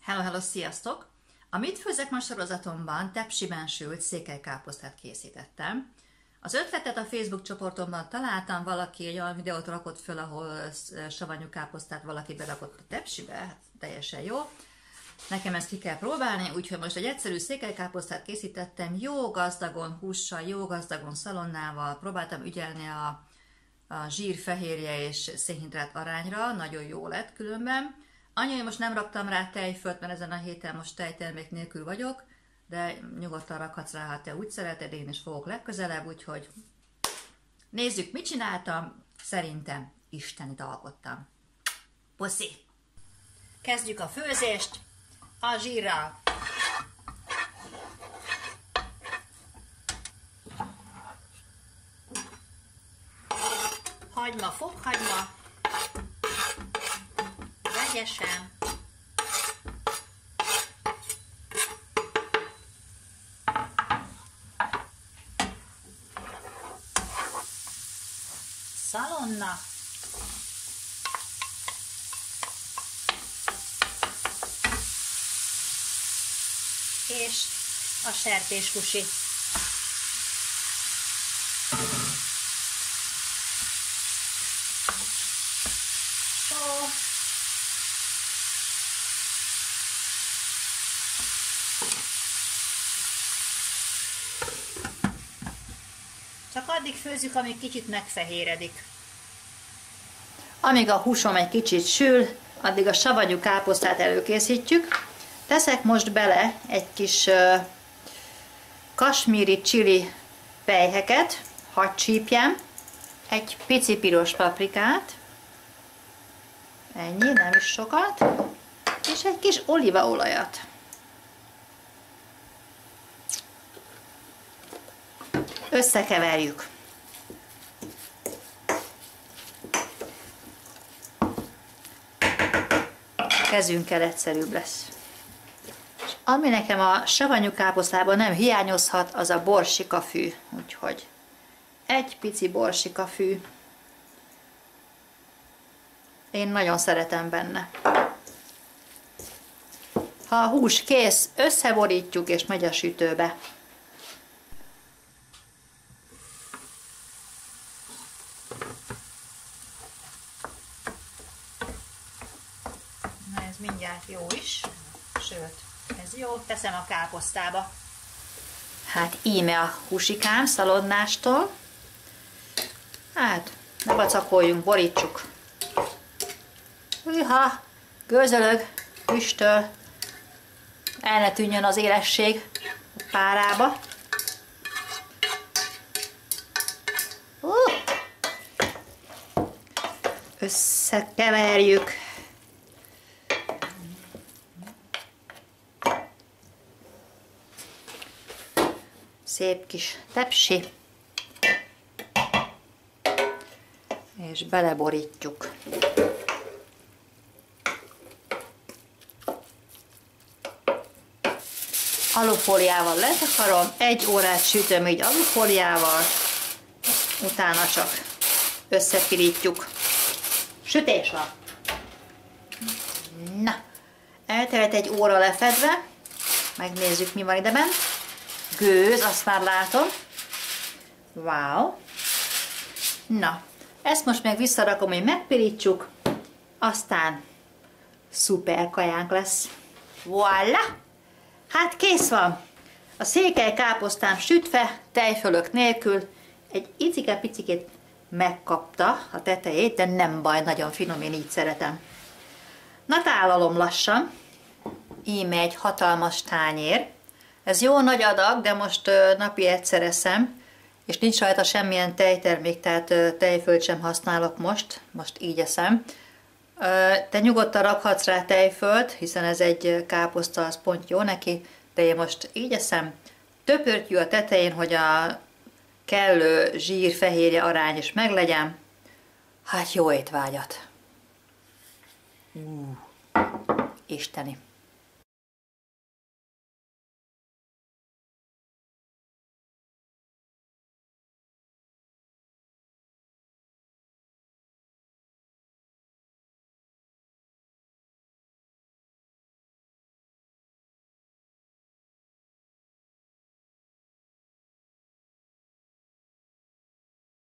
Hello, sziasztok! A Mit főzek ma sorozatomban tepsiben sült székelykáposztát készítettem. Az ötletet a Facebook csoportomban találtam, valaki egy olyan videót rakott föl, ahol savanyú káposztát valaki berakott a tepsibe, hát teljesen jó. Nekem ezt ki kell próbálni, úgyhogy most egy egyszerű székelykáposztát készítettem, jó gazdagon hússal, jó gazdagon szalonnával, próbáltam ügyelni a zsír-fehérje és szénhidrát arányra, nagyon jó lett különben. Annyi, hogy most nem raktam rá tejfölt, mert ezen a héten most tejtermék nélkül vagyok, de nyugodtan rakhatsz rá, ha te úgy szereted, én is fogok legközelebb, úgyhogy nézzük, mit csináltam. Szerintem istenit alkottam. Puszi! Kezdjük a főzést a zsírral. Hagyma, fokhagyma, vegyesen. Szalonna. És a sertésfusi. Csak addig főzzük, amíg kicsit megfehéredik. Amíg a húsom egy kicsit sül, addig a savanyú káposztát előkészítjük. Teszek most bele egy kis kasmíri chili pelyheket, hadd csípjem, egy pici piros paprikát, ennyi, nem is sokat, és egy kis olívaolajat. Összekeverjük. Kezünkkel egyszerűbb lesz. És ami nekem a savanyú káposztában nem hiányozhat, az a borsikafű. Úgyhogy egy pici borsikafű. Én nagyon szeretem benne. Ha a hús kész, összeborítjuk és megy a sütőbe. Mindjárt jó is, sőt, ez jó, teszem a káposztába. Hát íme a húsikám szalonnástól. Hát, ne vacakoljunk, borítsuk. Hűha, gőzölög, füstöl, el ne tűnjön az élesség a párába. Összekeverjük. Szép kis tepsi, és beleborítjuk. Alufóliával letakarom, 1 órát sütöm így alufóliával, utána csak összepirítjuk. Sütés van! Na, eltelt 1 óra lefedve, megnézzük, mi van ide bent. Gőz, azt már látom. Wow. Na, ezt most meg visszarakom, hogy megpirítsuk, aztán szuper kajánk lesz. Voilà! Hát kész van. A székelykáposztám sütve, tejfölök nélkül, egy icike-picikét megkapta a tetejét, de nem baj, nagyon finom, én így szeretem. Na, tálalom lassan. Íme egy hatalmas tányér. Ez jó nagy adag, de most napi egyszer eszem, és nincs rajta semmilyen tejtermék, tehát tejfölt sem használok most így eszem. Te nyugodtan rakhatsz rá tejfölt, hiszen ez egy káposzta, az pont jó neki, de én most így eszem. Töpörtyű a tetején, hogy a kellő zsír-fehérje arány is meglegyen. Hát jó étvágyat! Isteni!